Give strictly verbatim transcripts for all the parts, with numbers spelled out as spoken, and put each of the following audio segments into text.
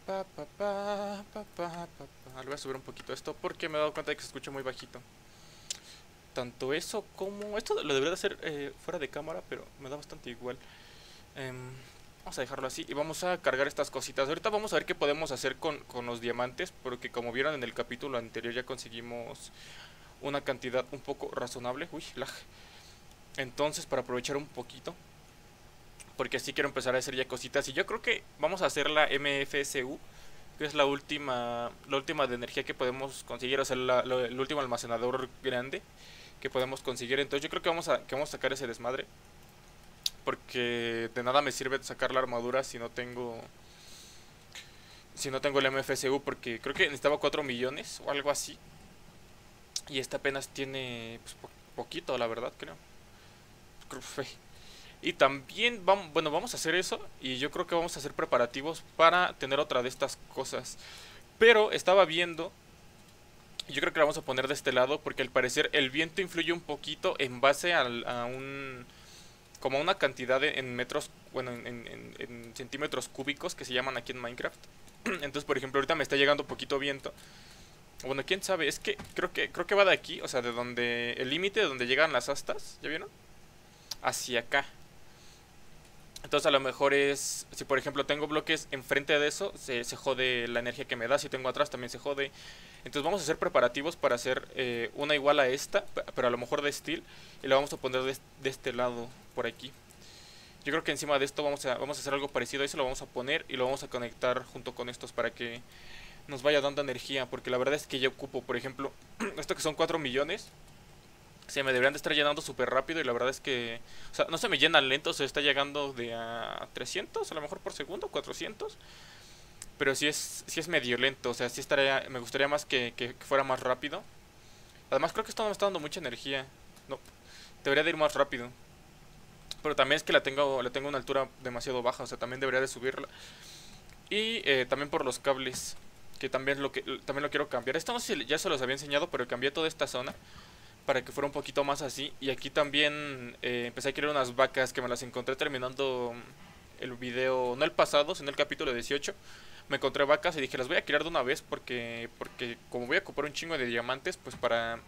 pa, pa, pa, pa, pa, pa, pa. Le voy a subir un poquito esto porque me he dado cuenta de que se escucha muy bajito. Tanto eso como... Esto lo debería de hacer eh, fuera de cámara, pero me da bastante igual. Em, vamos a dejarlo así y vamos a cargar estas cositas. Ahorita vamos a ver qué podemos hacer con, con los diamantes, porque como vieron en el capítulo anterior ya conseguimos una cantidad un poco razonable. Uy, lag. Entonces, para aprovechar un poquito, porque así quiero empezar a hacer ya cositas. Y yo creo que vamos a hacer la M F S U, que es la última la última de energía que podemos conseguir, o sea, la, la, el último almacenador grande que podemos conseguir. Entonces yo creo que vamos a, que vamos a sacar ese desmadre, porque de nada me sirve sacar la armadura si no tengo si no tengo el M F S U, porque creo que necesitaba cuatro millones o algo así. Y esta apenas tiene pues, po poquito, la verdad, creo. Y también vamos, bueno, vamos a hacer eso. Y yo creo que vamos a hacer preparativos para tener otra de estas cosas. Pero estaba viendo, yo creo que la vamos a poner de este lado, porque al parecer el viento influye un poquito en base al, a un... como a una cantidad de, en metros, bueno, en, en, en centímetros cúbicos que se llaman aquí en Minecraft. Entonces, por ejemplo, ahorita me está llegando poquito viento. Bueno, quién sabe, es que creo que creo que va de aquí, o sea, de donde el límite de donde llegan las astas, ¿ya vieron? Hacia acá. Entonces a lo mejor es, si por ejemplo tengo bloques enfrente de eso, se, se jode la energía que me da. Si tengo atrás también se jode. Entonces vamos a hacer preparativos para hacer eh, una igual a esta, pero a lo mejor de steel. Y la vamos a poner de, de este lado, por aquí. Yo creo que encima de esto vamos a, vamos a hacer algo parecido a eso. Lo vamos a poner y lo vamos a conectar junto con estos para que nos vaya dando energía. Porque la verdad es que yo ocupo, por ejemplo, esto que son cuatro millones. Se me deberían de estar llenando súper rápido y la verdad es que... O sea, no se me llena lento, se está llegando de a trescientos a lo mejor por segundo, cuatrocientos. Pero sí es, sí es medio lento, o sea, sí estaría... Me gustaría más que, que, que fuera más rápido. Además creo que esto no me está dando mucha energía. No, debería de ir más rápido. Pero también es que la tengo, la tengo a una altura demasiado baja, o sea, también debería de subirla. Y eh, también por los cables, que también lo, que, también lo quiero cambiar. Esto no sé si ya se los había enseñado, pero cambié toda esta zona para que fuera un poquito más así. Y aquí también eh, empecé a querer unas vacas que me las encontré terminando el video, no el pasado, sino el capítulo dieciocho. Me encontré vacas y dije, las voy a criar de una vez porque porque como voy a ocupar un chingo de diamantes, pues para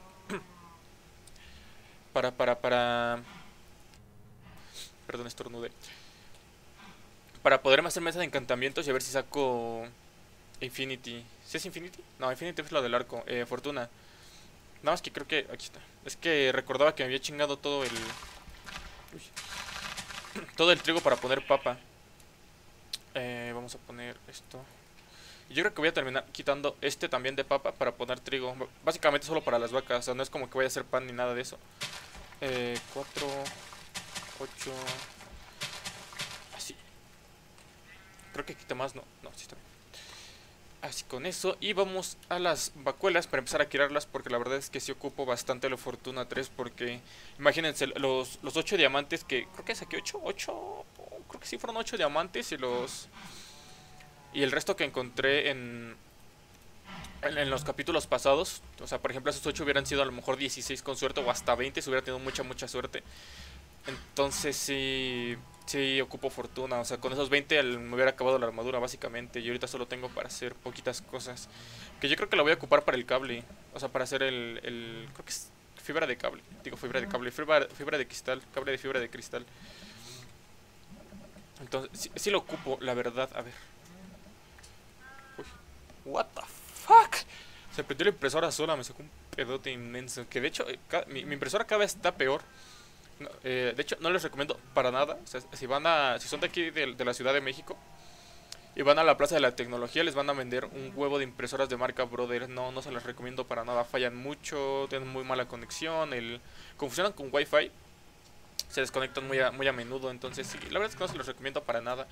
para para para perdón, estornudé. Para poderme hacer mesas de encantamientos y a ver si saco Infinity. ¿Sí es Infinity? No, Infinity es lo del arco, eh, Fortuna. Nada más que creo que aquí está. Es que recordaba que me había chingado todo el uy, todo el trigo para poner papa. Eh, vamos a poner esto. Y yo creo que voy a terminar quitando este también de papa para poner trigo. Básicamente solo para las vacas. O sea, no es como que vaya a hacer pan ni nada de eso. Eh, cuatro, ocho. Así. Creo que quita más, no. No, sí está bien. Así con eso. Y vamos a las vacuelas para empezar a criarlas. Porque la verdad es que sí ocupo bastante la Fortuna tres. Porque imagínense, los, los ocho diamantes que... Creo que saqué ocho, ocho... Creo que sí fueron ocho diamantes y los... Y el resto que encontré en, en, en los capítulos pasados. O sea, por ejemplo, esos ocho hubieran sido a lo mejor dieciséis con suerte. O hasta veinte si hubiera tenido mucha, mucha suerte. Entonces sí... Sí ocupo fortuna. O sea, con esos veinte el, me hubiera acabado la armadura básicamente. Y ahorita solo tengo para hacer poquitas cosas. Que yo creo que la voy a ocupar para el cable. O sea, para hacer el... el creo que es fibra de cable. Digo fibra de cable. Fibra, fibra de cristal. Cable de fibra de cristal. Entonces, sí, sí lo ocupo, la verdad. A ver. Uy. What the fuck. Se prendió la impresora sola, me sacó un pedote inmenso. Que de hecho, eh, mi, mi impresora cada vez está peor. No, eh, de hecho, no les recomiendo para nada. O sea, si van a, si son de aquí de, de la Ciudad de México y van a la Plaza de la Tecnología, les van a vender un huevo de impresoras de marca Brother. No, no se las recomiendo para nada. Fallan mucho, tienen muy mala conexión. El, como funcionan con Wi-Fi, se desconectan muy a, muy a menudo. Entonces, sí, la verdad es que no se los recomiendo para nada.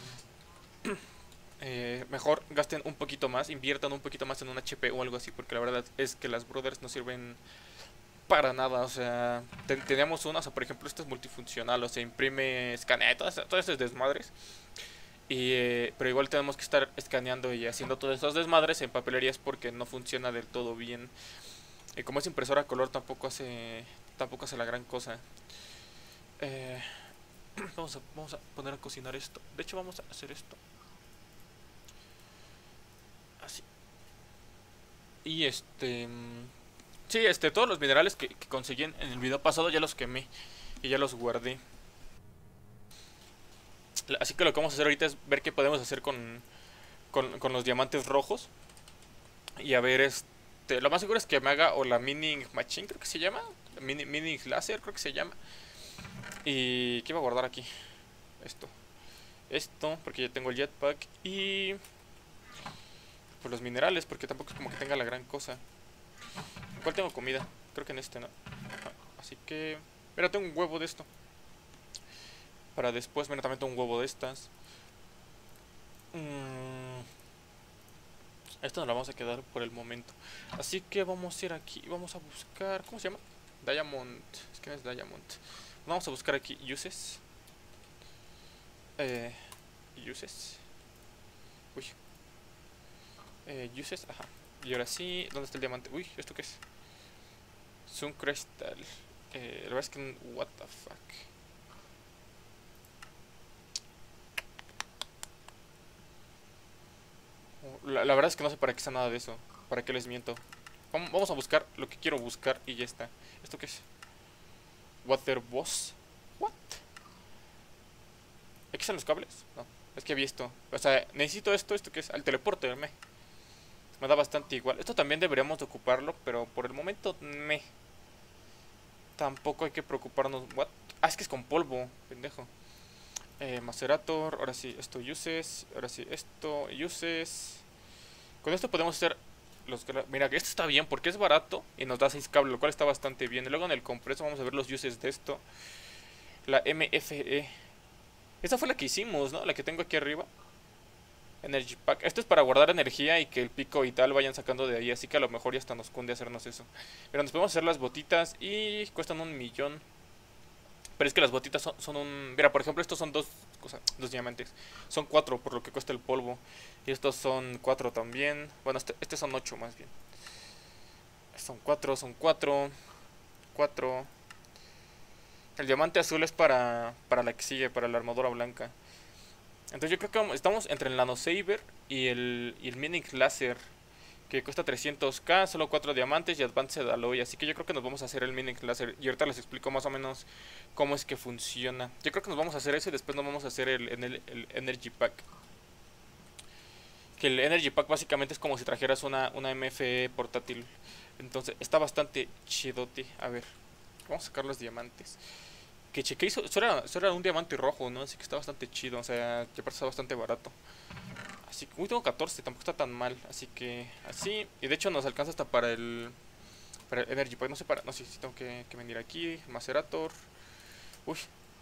Eh, mejor gasten un poquito más, inviertan un poquito más en un H P o algo así, porque la verdad es que las Brothers no sirven para nada. O sea, ten, teníamos una, o sea, por ejemplo, esta es multifuncional, o sea, imprime, escanea, todas, todas esas desmadres. Y, eh, pero igual tenemos que estar escaneando y haciendo todas esas desmadres en papelerías porque no funciona del todo bien. Y como es impresora a color, tampoco hace, tampoco hace la gran cosa. Eh, vamos, a, vamos a poner a cocinar esto. De hecho, vamos a hacer esto. Y este... mm, sí, este, todos los minerales que, que conseguí en el video pasado ya los quemé y ya los guardé. Así que lo que vamos a hacer ahorita es ver qué podemos hacer con, con, con los diamantes rojos. Y a ver, este, lo más seguro es que me haga o la Mining Machine, creo que se llama. Mini, Mining Laser, creo que se llama. Y ¿qué iba a guardar aquí? Esto. Esto, porque ya tengo el jetpack. Y pues los minerales, porque tampoco es como que tenga la gran cosa. ¿En cuál tengo comida? Creo que en este, ¿no? Ajá. Así que... Mira, tengo un huevo de esto. Para después, mira, también tengo un huevo de estas. Mmm... Esto nos lo vamos a quedar por el momento. Así que vamos a ir aquí. Vamos a buscar... ¿Cómo se llama? Diamond. Es que no es Diamond. Vamos a buscar aquí uses. Eh... Uses. Uy. Eh, uses, ajá. Y ahora sí, ¿dónde está el diamante? Uy, ¿esto qué es? Sun Crystal. Eh, la verdad es que... What the fuck. La, la verdad es que no sé para qué está nada de eso. ¿Para qué les miento? Vamos a buscar lo que quiero buscar y ya está. ¿Esto qué es? Water Boss. What? ¿Aquí están los cables? No, es que había esto. O sea, necesito esto, esto que es al teleporte, me. Me da bastante igual. Esto también deberíamos de ocuparlo, pero por el momento me. Tampoco hay que preocuparnos. What? Ah, es que es con polvo, pendejo. Eh, Macerator, ahora sí, esto uses. Ahora sí, esto uses. Con esto podemos hacer los... Mira, esto está bien porque es barato y nos da seis cables, lo cual está bastante bien. Y luego en el compreso vamos a ver los uses de esto. La M F E. Esta fue la que hicimos, ¿no? La que tengo aquí arriba. Energy Pack. Esto es para guardar energía y que el pico y tal vayan sacando de ahí. Así que a lo mejor ya hasta nos cunde hacernos eso. Pero nos podemos hacer las botitas y cuestan un millón. Pero es que las botitas son, son un... Mira, por ejemplo, estos son dos cosas, dos diamantes. Son cuatro por lo que cuesta el polvo. Y estos son cuatro también. Bueno, este, este son ocho más bien. Son cuatro, son cuatro. Cuatro. El diamante azul es para, para la que sigue, para la armadura blanca. Entonces yo creo que estamos entre el Nano Saber y el, y el Mining Laser, que cuesta trescientos k, solo cuatro diamantes y Advanced Alloy. Así que yo creo que nos vamos a hacer el Mining Laser. Y ahorita les explico más o menos cómo es que funciona. Yo creo que nos vamos a hacer eso y después nos vamos a hacer el, el, el Energy Pack. Que el Energy Pack básicamente es como si trajeras una, una M F E portátil. Entonces está bastante chidote. A ver, vamos a sacar los diamantes. Que chequé, eso, eso, era, eso era un diamante rojo, ¿no? Así que está bastante chido, o sea, ya parece bastante barato. Así que, uy, tengo catorce, tampoco está tan mal. Así que, así, y de hecho nos alcanza hasta para el, para el Energy Pack, no sé para, no sé si tengo que, que venir aquí, Macerator. Uy,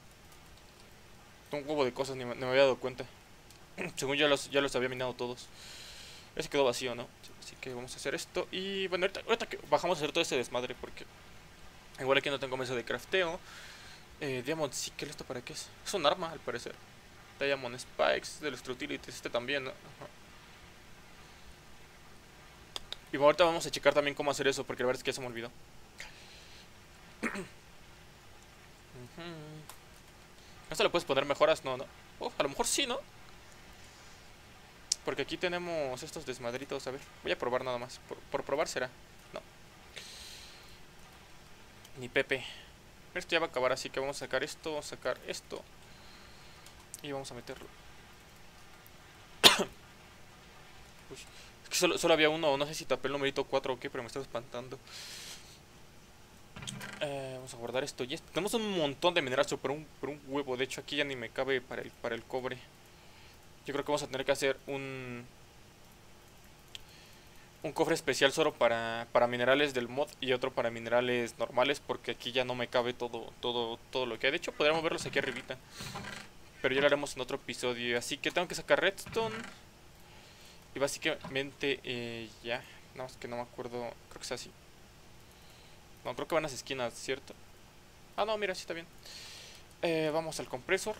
tengo un huevo de cosas, ni me, ni me había dado cuenta. Según ya los, ya los había minado todos. Ese quedó vacío, ¿no? Así que vamos a hacer esto. Y bueno, ahorita, ahorita que bajamos a hacer todo este desmadre porque igual aquí no tengo mesa de crafteo. Eh, Diamond Seeker, ¿esto para qué es? Es un arma, al parecer. Diamond Spikes, de los Utilities, este también, ¿no? Ajá. Y bueno, ahorita vamos a checar también cómo hacer eso, porque la verdad es que ya se me olvidó. uh-huh. ¿Esto le puedes poner mejoras? No, no. Oh, a lo mejor sí, ¿no? Porque aquí tenemos estos desmadritos, a ver. Voy a probar nada más. Por, por probar será. No. Ni Pepe. Esto ya va a acabar, así que vamos a sacar esto, vamos a sacar esto. Y vamos a meterlo. Uy, es que solo, solo había uno, no sé si tapé el numerito cuatro o qué, pero me estaba espantando. Eh, vamos a guardar esto. Y esto. Tenemos un montón de minerales, pero un, pero un huevo. De hecho, aquí ya ni me cabe para el, para el cobre. Yo creo que vamos a tener que hacer un... Un cofre especial solo para, para minerales del mod y otro para minerales normales, porque aquí ya no me cabe todo, todo, todo lo que hay. De hecho, podríamos verlos aquí arribita, pero ya lo haremos en otro episodio. Así que tengo que sacar redstone. Y básicamente eh, ya, no, es que no me acuerdo, creo que es así. No, creo que van a las esquinas, ¿cierto? Ah, no, mira, sí está bien. eh, Vamos al compresor.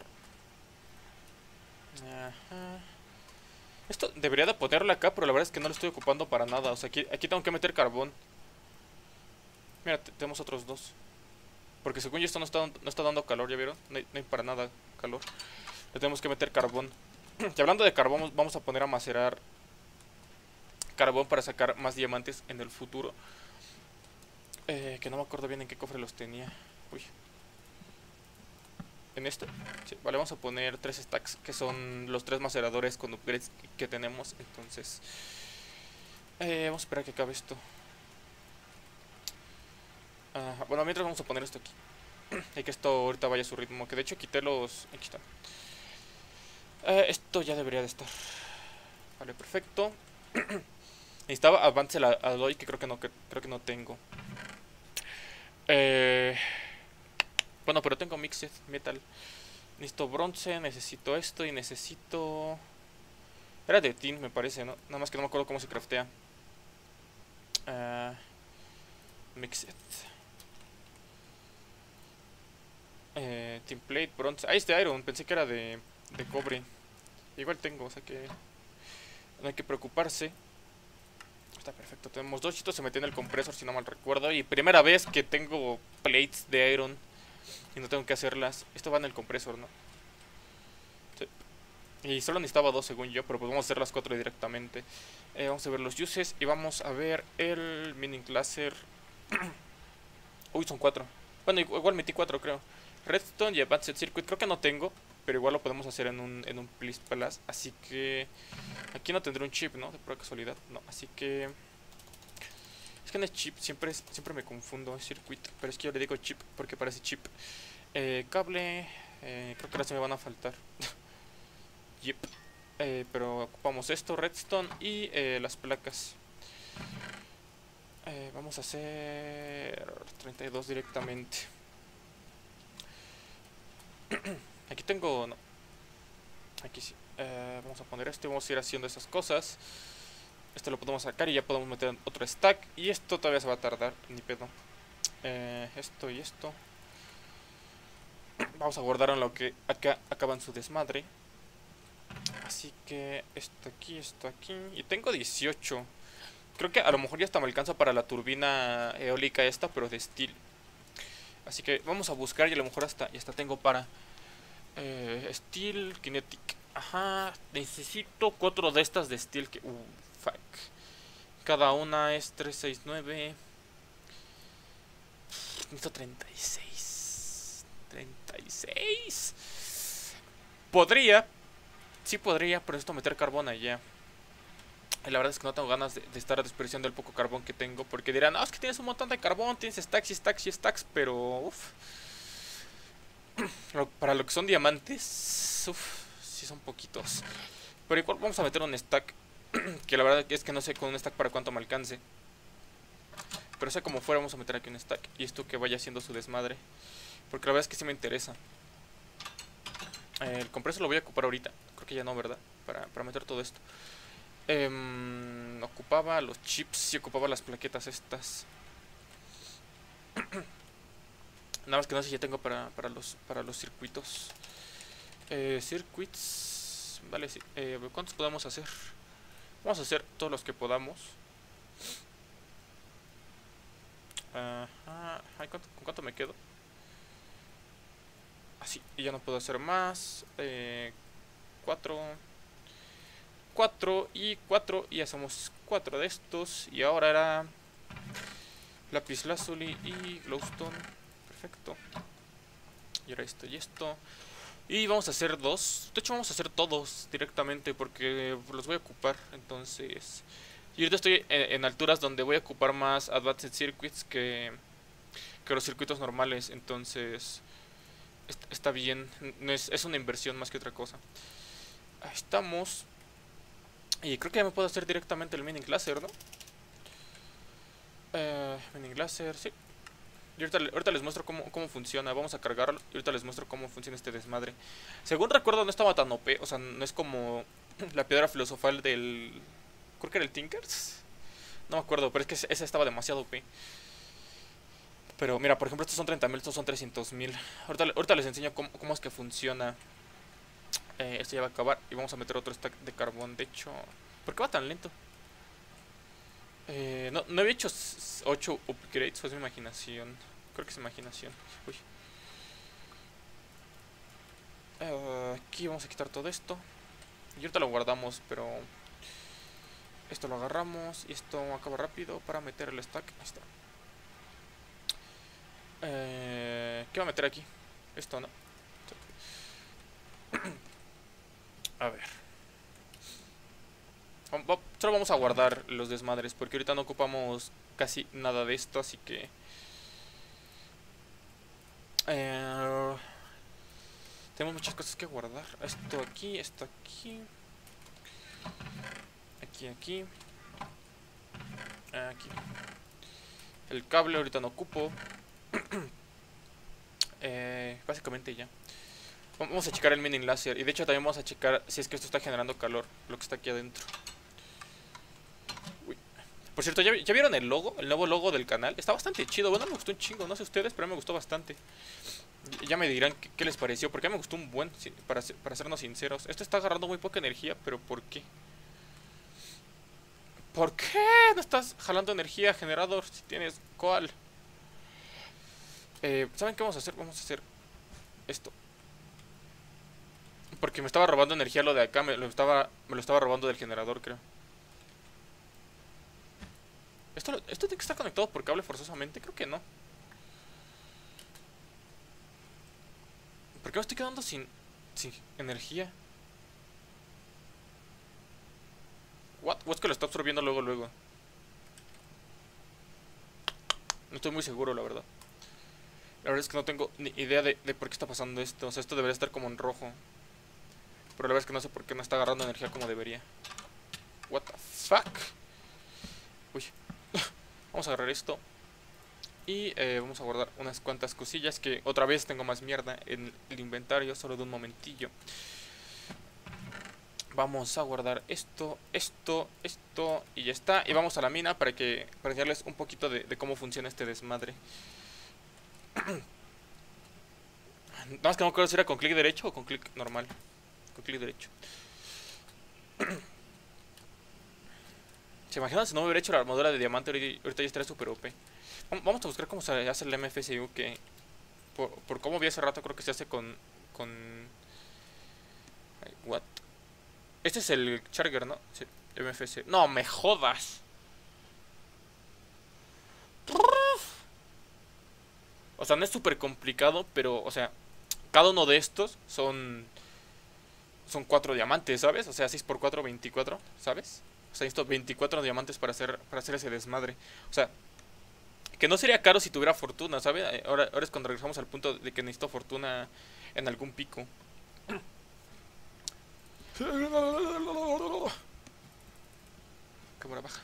Ajá. Esto debería de ponerlo acá, pero la verdad es que no lo estoy ocupando para nada. O sea, aquí, aquí tengo que meter carbón. Mira, tenemos otros dos. Porque según yo esto no está, no está dando calor, ¿ya vieron? No hay, no hay para nada calor. Le tenemos que meter carbón. Y hablando de carbón, vamos a poner a macerar carbón para sacar más diamantes en el futuro. Eh, que no me acuerdo bien en qué cofre los tenía. Uy. En este. Sí, vale, vamos a poner tres stacks, que son los tres maceradores con upgrades que tenemos. Entonces, eh, vamos a esperar a que acabe esto. Uh, bueno, mientras vamos a poner esto aquí. Y que esto ahorita vaya a su ritmo. Que de hecho quité los... Aquí está. Eh, esto ya debería de estar. Vale, perfecto. Necesitaba avance la alloy, que creo que no, que, creo que no tengo. Eh, bueno, pero tengo mixed metal. Necesito bronce, necesito esto y necesito... Era de tin, me parece, ¿no? Nada más que no me acuerdo cómo se craftea. Uh, mixed. Eh, tin plate, bronce. Ah, este iron, pensé que era de, de cobre. Igual tengo, o sea que no hay que preocuparse. Está perfecto, tenemos dos chitos, se metió en el compresor si no mal recuerdo. Y primera vez que tengo plates de iron y no tengo que hacerlas. Esto va en el compresor, ¿no? Sí. Y solo necesitaba dos según yo, pero pues vamos a hacer las cuatro directamente. eh, Vamos a ver los uses y vamos a ver el mining laser. Uy, son cuatro. Bueno, igual metí cuatro creo. Redstone y Advanced Circuit creo que no tengo, pero igual lo podemos hacer en un, en un Please Palace. Así que aquí no tendré un chip, ¿no? De pura casualidad, no, así que... Es que en el chip siempre, es, siempre me confundo, es circuit, pero es que yo le digo chip porque parece chip. eh, Cable, eh, creo que ahora se me van a faltar. Yep. eh, Pero ocupamos esto, redstone y eh, las placas. eh, Vamos a hacer treinta y dos directamente. Aquí tengo... no, aquí sí. eh, Vamos a poner esto y vamos a ir haciendo esas cosas. Esto lo podemos sacar y ya podemos meter en otro stack. Y esto todavía se va a tardar, ni pedo. eh, Esto y esto. Vamos a guardar en lo que acá acaban su desmadre. Así que esto aquí, esto aquí. Y tengo dieciocho. Creo que a lo mejor ya hasta me alcanza para la turbina eólica esta, pero de steel. Así que vamos a buscar y a lo mejor hasta, y hasta tengo para eh, steel, kinetic. Ajá, necesito cuatro de estas de steel que... Uh, fuck. Cada una es trescientos sesenta y nueve. Necesito treinta y seis. treinta y seis. Podría. Sí podría, pero necesito meter carbón allá. Y la verdad es que no tengo ganas de, de estar desperdiciando el poco carbón que tengo. Porque dirán, no, es que tienes un montón de carbón, tienes stacks y stacks y stacks. Pero, uff. Para lo que son diamantes, uff, sí son poquitos. Pero igual vamos a meter un stack. Que la verdad es que no sé con un stack para cuánto me alcance. Pero sea como fuera, vamos a meter aquí un stack. Y esto que vaya haciendo su desmadre. Porque la verdad es que sí me interesa. eh, El compresor lo voy a ocupar ahorita. Creo que ya no, ¿verdad? Para, para meter todo esto. Eh, ocupaba los chips y ocupaba las plaquetas estas. Nada más que no sé si ya tengo para, para, los, para los circuitos. Eh, circuits. Vale, sí. Eh, ¿Cuántos podemos hacer? Vamos a hacer todos los que podamos. Ajá. Ay, ¿cuánto, ¿con cuánto me quedo? Así, y ya no puedo hacer más. Eh, cuatro. Cuatro y cuatro. Y hacemos cuatro de estos. Y ahora era lápiz lazuli y glowstone. Perfecto. Y ahora esto y esto. Y vamos a hacer dos. De hecho vamos a hacer todos directamente porque los voy a ocupar. Entonces... Y ahorita estoy en, en alturas donde voy a ocupar más Advanced Circuits que, que los circuitos normales. Entonces... est- Está bien. No es, es una inversión más que otra cosa. Ahí estamos. Y creo que ya me puedo hacer directamente el mining laser, ¿no? Eh, mining laser, sí. Y ahorita, ahorita les muestro cómo, cómo funciona. Vamos a cargarlo y ahorita les muestro cómo funciona este desmadre. Según recuerdo no estaba tan O P. O sea, no es como la piedra filosofal del... Creo que era el Tinkers. No me acuerdo, pero es que esa estaba demasiado O P. Pero mira, por ejemplo, estos son treinta mil, estos son trescientos mil. Ahorita, ahorita les enseño cómo, cómo es que funciona. Eh, esto ya va a acabar y vamos a meter otro stack de carbón. De hecho, ¿por qué va tan lento? Eh, no, no había hecho ocho upgrades, o es mi imaginación. Creo que es imaginación. Uy. Uh, aquí vamos a quitar todo esto. Y ahorita lo guardamos, pero... Esto lo agarramos y esto acaba rápido para meter el stack. Ahí está. Eh, ¿Qué va a meter aquí? Esto, ¿no? A ver. Solo vamos a guardar los desmadres porque ahorita no ocupamos casi nada de esto, así que... Eh, tenemos muchas cosas que guardar. Esto aquí, esto aquí. Aquí, aquí. Aquí. El cable ahorita no ocupo. eh, básicamente ya. Vamos a checar el mini láser. Y de hecho también vamos a checar si es que esto está generando calor, lo que está aquí adentro. Uy. Por cierto, ¿ya, ¿ya vieron el logo? El nuevo logo del canal. Está bastante chido. Bueno, me gustó un chingo. No sé ustedes, pero a mí me gustó bastante. Ya me dirán qué, qué les pareció. Porque a mí me gustó un buen, para, para sernos sinceros. Esto está agarrando muy poca energía, pero ¿por qué? ¿Por qué no estás jalando energía, generador, si tienes coal? Eh, ¿Saben qué vamos a hacer? Vamos a hacer esto. Porque me estaba robando energía lo de acá. Me lo estaba, me lo estaba robando del generador, creo. ¿Esto, ¿Esto tiene que estar conectado por cable forzosamente? Creo que no. ¿Por qué me estoy quedando sin, sin energía? What? ¿O es que lo está absorbiendo luego, luego? No estoy muy seguro, la verdad. La verdad es que no tengo ni idea de, de por qué está pasando esto. O sea, esto debería estar como en rojo. Pero la verdad es que no sé por qué no está agarrando energía como debería. What the fuck? Uy. Vamos a agarrar esto. Y eh, vamos a guardar unas cuantas cosillas. Que otra vez tengo más mierda en el inventario. Solo de un momentillo. Vamos a guardar esto, esto, esto. Y ya está. Y vamos a la mina para que para enseñarles un poquito de, de cómo funciona este desmadre. Nada más que no creo si era con clic derecho o con clic normal. Con clic derecho. ¿Se imaginan si no me hubiera hecho la armadura de diamante? Ahorita ya estaría super O P. Vamos a buscar cómo se hace el M F S U. Que por, por cómo vi hace rato, creo que se hace con... con... What? Este es el Charger, ¿no? Sí, M F S. No, me jodas. O sea, no es súper complicado, pero, o sea, cada uno de estos son... Son cuatro diamantes, ¿sabes? O sea, seis por cuatro, veinticuatro, ¿sabes? O sea, necesito veinticuatro diamantes para hacer, para hacer ese desmadre. O sea, que no sería caro si tuviera fortuna, ¿sabes? Ahora, ahora es cuando regresamos al punto de que necesito fortuna en algún pico. Cámara baja.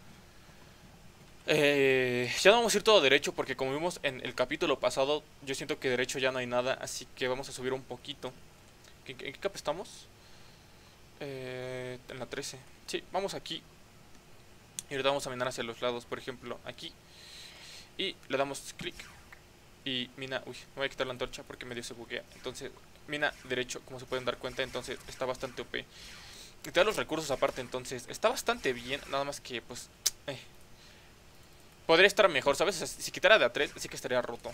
Eh, ya no vamos a ir todo derecho porque como vimos en el capítulo pasado, yo siento que derecho ya no hay nada, así que vamos a subir un poquito. ¿En qué, qué capa estamos? Eh, en la trece. Sí, vamos aquí. Y ahorita vamos a minar hacia los lados, por ejemplo, aquí. Y le damos clic. Y mina, uy, me voy a quitar la antorcha porque medio se buguea. Entonces, mina derecho, como se pueden dar cuenta, entonces está bastante O P. Y te da los recursos aparte, entonces está bastante bien. Nada más que, pues, eh, podría estar mejor, ¿sabes? O sea, si quitara de a tres, sí que estaría roto.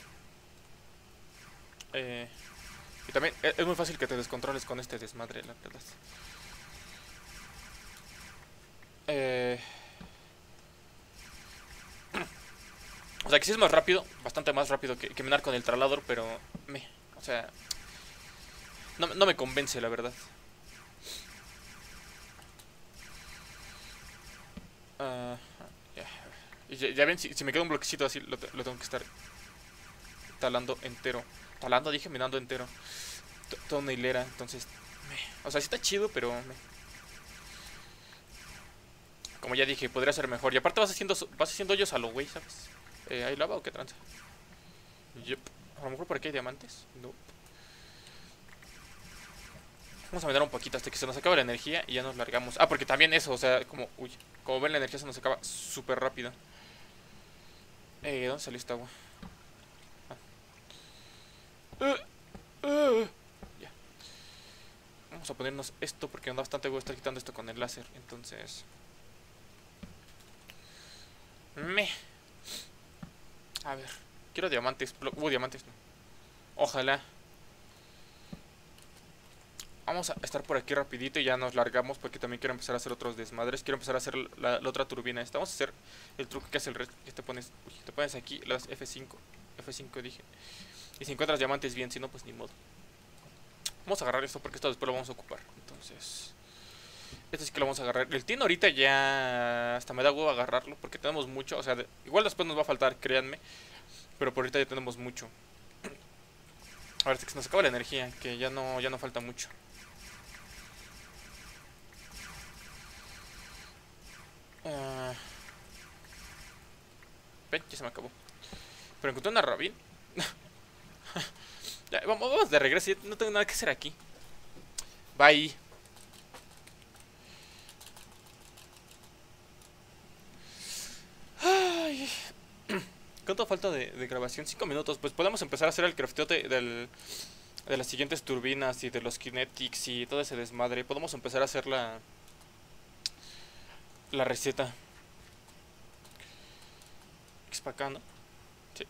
Eh, y también es, es muy fácil que te descontroles con este desmadre, la verdad. Eh... O sea, que sí es más rápido, bastante más rápido que, que minar con el tralador, pero me, o sea, no, no me convence, la verdad. Uh, yeah. ya, ya ven, si, si me queda un bloquecito así, lo, lo tengo que estar talando entero. Talando, dije, minando entero. T Toda una hilera, entonces, me, o sea, sí está chido, pero me, como ya dije, podría ser mejor. Y aparte vas haciendo, vas haciendo hoyos a lo güey, ¿sabes? Eh, ¿Hay lava o qué tranza? Yep. A lo mejor por aquí hay diamantes. No. Vamos a minar un poquito hasta que se nos acabe la energía y ya nos largamos. Ah, porque también eso, o sea, como... Uy, como ven la energía se nos acaba súper rápido. Eh, ¿dónde salió esta agua? Ah. Uh, uh. Ya. Vamos a ponernos esto porque anda bastante huevo estar quitando esto con el láser. Entonces... Me... A ver, quiero diamantes. Uh, diamantes no. Ojalá. vamos a estar por aquí rapidito y ya nos largamos porque también quiero empezar a hacer otros desmadres. Quiero empezar a hacer la, la otra turbina esta. Vamos a hacer el truco que hace el resto. Que te pones, uy, te pones aquí, las F cinco. F cinco dije. Y si encuentras diamantes bien, si no pues ni modo. Vamos a agarrar esto porque esto después lo vamos a ocupar. Entonces, esto sí que lo vamos a agarrar. El tin ahorita ya hasta me da huevo agarrarlo porque tenemos mucho. O sea, de, igual después nos va a faltar, créanme. Pero por ahorita ya tenemos mucho. A ver, se nos acaba la energía, que ya no, ya no falta mucho. Uh, ven, ya se me acabó. Pero encontré una Rabin. Ya, vamos, vamos de regreso, no tengo nada que hacer aquí. Bye. Ay. ¿Cuánto falta de, de grabación? Cinco minutos. Pues podemos empezar a hacer el crafteo de, del, de las siguientes turbinas y de los kinetics y todo ese desmadre. Podemos empezar a hacer la, la receta. Es para acá, ¿no? Sí.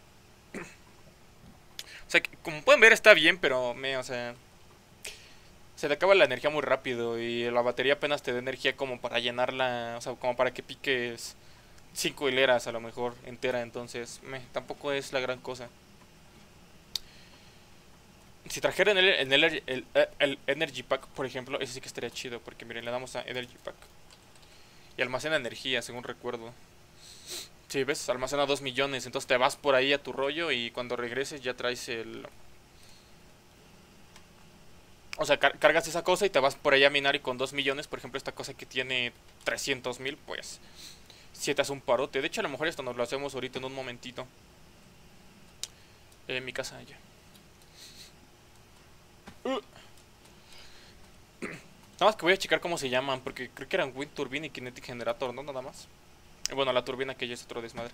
O sea, como pueden ver está bien, pero me, o sea, se le acaba la energía muy rápido y la batería apenas te da energía como para llenarla, o sea, como para que piques cinco hileras a lo mejor entera, entonces me, tampoco es la gran cosa. Si trajeran el, el, el, el, el Energy Pack, por ejemplo, ese sí que estaría chido, porque miren, le damos a Energy Pack y almacena energía, según recuerdo. Si, sí, ves, almacena dos millones, entonces te vas por ahí a tu rollo y cuando regreses ya traes el... O sea, car cargas esa cosa y te vas por ahí a minar y con dos millones, por ejemplo, esta cosa que tiene trescientos mil, pues... Si te hace un parote. De hecho, a lo mejor esto nos lo hacemos ahorita en un momentito. En mi casa ya. Uh. Nada más que voy a checar cómo se llaman, porque creo que eran Wind Turbine y Kinetic Generator, ¿no? Nada más. Y bueno, la turbina que ya es otro desmadre.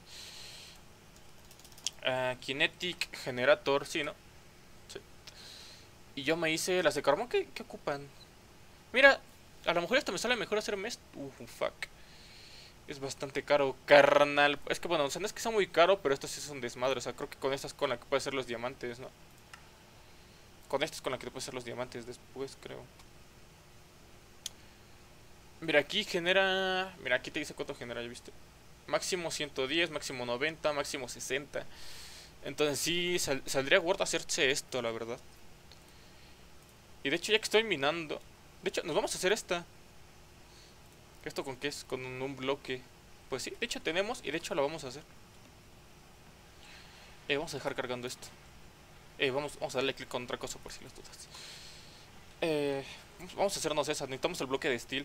Uh, Kinetic Generator, sí, ¿no? Sí. Y yo me hice las de carbón, ¿qué, qué ocupan? Mira, a lo mejor esto me sale mejor hacer mes. Uh, fuck. Es bastante caro, carnal. Es que bueno, o sea, no es que sea muy caro, pero esto sí es un desmadre. O sea, creo que con esta es con la que puedes hacer los diamantes, ¿no? Con esta es con la que te puedes hacer los diamantes después, creo. Mira, aquí genera... Mira, aquí te dice cuánto genera, ¿ya viste? Máximo ciento diez, máximo noventa, máximo sesenta. Entonces sí, sal saldría worth hacerse esto, la verdad. Y de hecho ya que estoy minando... De hecho, nos vamos a hacer esta. ¿Esto con qué es? Con un, un bloque. Pues sí, de hecho tenemos y de hecho lo vamos a hacer. Eh, vamos a dejar cargando esto. Eh, vamos, vamos a darle clic con otra cosa por si las dudas. Eh, vamos a hacernos esa. Necesitamos el bloque de steel.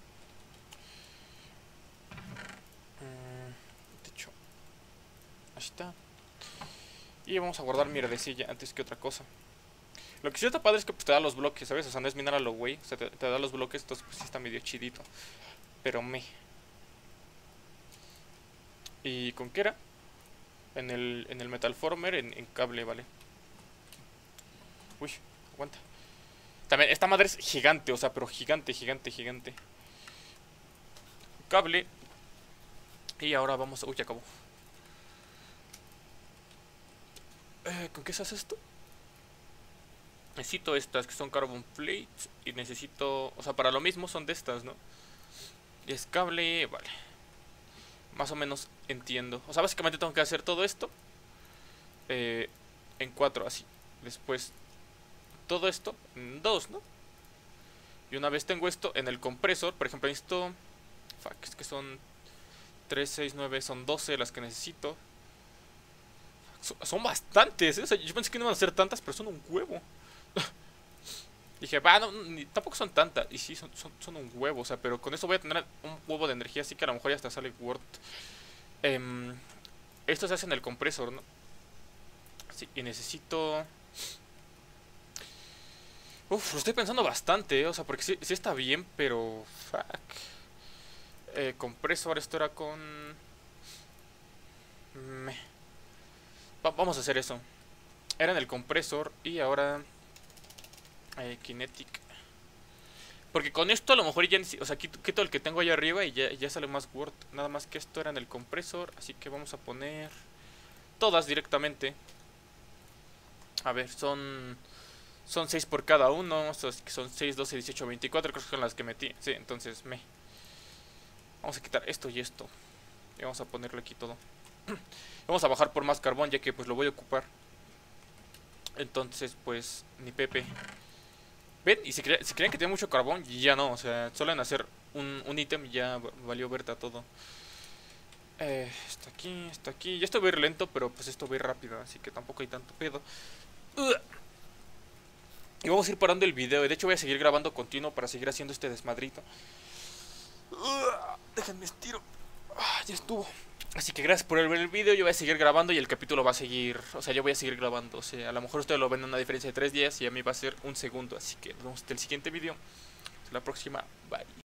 Mm, de hecho, ahí está. Y vamos a guardar mi mierdecilla antes que otra cosa. Lo que sí está padre es que pues, te da los bloques, ¿sabes? O sea, no es minar a lo güey. O sea, te, te da los bloques, entonces pues sí está medio chidito. Pero me... ¿Y con qué era? En el, en el Metalformer, en, en cable, vale. Uy, aguanta. También, esta madre es gigante, o sea, pero gigante, gigante, gigante. Cable. Y ahora vamos a... Uy, ya acabó. Eh, ¿Con qué se hace esto? Necesito estas, que son carbon plates. Y necesito... O sea, para lo mismo son de estas, ¿no? Y es cable, vale. Más o menos entiendo. O sea, básicamente tengo que hacer todo esto eh, en cuatro, así. Después todo esto en dos, ¿no? Y una vez tengo esto en el compresor, por ejemplo, necesito... Fuck, es que son tres, seis, nueve, son doce las que necesito. Son, son bastantes, ¿eh? O sea, yo pensé que no iban a ser tantas, pero son un huevo. Dije, va, no, ni, tampoco son tantas. Y sí, son, son, son un huevo, o sea, pero con eso voy a tener un huevo de energía, así que a lo mejor ya hasta sale Word. Eh, esto se hace en el compresor, ¿no? Sí, y necesito... Uf, lo estoy pensando bastante, ¿eh? O sea, porque sí, sí está bien, pero... Fuck. Eh, compresor, esto era con... Me... Va, vamos a hacer eso. Era en el compresor y ahora... Eh, kinetic. Porque con esto a lo mejor ya... O sea, quito, quito el que tengo allá arriba y ya, ya sale más Word. Nada más que esto era en el compresor. Así que vamos a poner... Todas directamente. A ver, son... Son seis por cada uno. Son seis, doce, dieciocho, veinticuatro. Creo que son las que metí. Sí, entonces me... Vamos a quitar esto y esto. Y vamos a ponerle aquí todo. Vamos a bajar por más carbón, ya que pues lo voy a ocupar. Entonces pues ni Pepe. ¿Ven? Y si, cre si creían que tenía mucho carbón, ya no. O sea, solo en hacer un, un ítem ya valió verta todo. Eh, está aquí, está aquí. Ya esto va a ir lento, pero pues esto va a ir rápido. Así que tampoco hay tanto pedo. Ugh. Y vamos a ir parando el video. De hecho voy a seguir grabando continuo para seguir haciendo este desmadrito. Ugh. Déjenme estiro. Ah, ya estuvo. Así que gracias por ver el video, yo voy a seguir grabando y el capítulo va a seguir, o sea, yo voy a seguir grabando, o sea, a lo mejor ustedes lo ven en una diferencia de tres días y a mí va a ser un segundo, así que nos vemos hasta el siguiente video, hasta la próxima, bye.